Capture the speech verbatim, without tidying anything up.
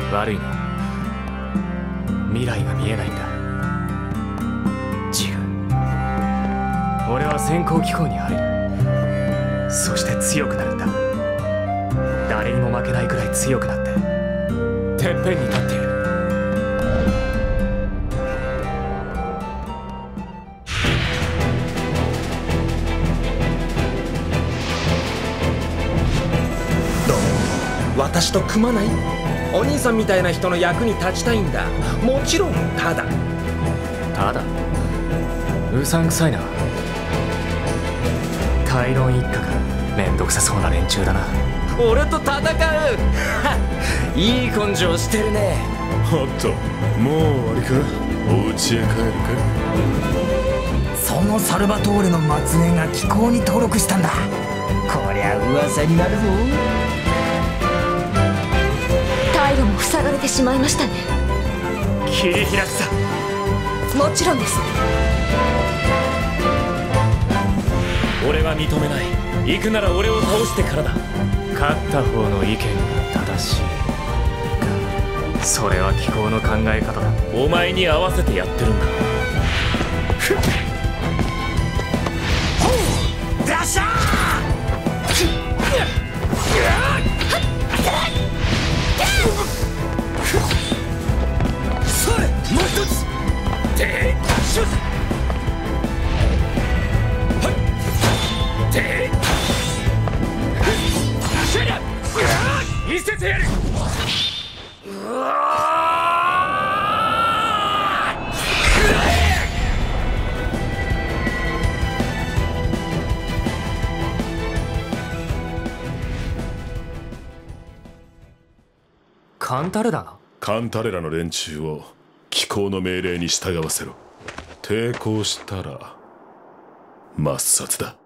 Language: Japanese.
悪いな、未来が見えないんだ。違う、俺は先行機構に入る。そして強くなるんだ。誰にも負けないくらい強くなっててっぺんに立っている。 私と組まない？お兄さんみたいな人の役に立ちたいんだ。もちろんただ。 ただうさんくさいな。カイロン一家がめんどくさそうな連中だな。 俺と戦ういい根性してるね。 おっと、もう終わりか。お家へ帰るか。 そのサルバトーレの末裔が機構に登録したんだ。こりゃ噂になるぞ。 退路も塞がれてしまいましたね。 切り開くさ。 もちろんです。 俺は認めない。行くなら俺を倒してからだ。 勝った方の意見が正しいか。それは機構の考え方だ。 お前に合わせてやってるんだ。 ダッシャー。それ、もう一つ。てシュッてシュッ見せてやる。うわカンタレだな。 カンタレラの連中を機構の命令に従わせろ。抵抗したら抹殺だ。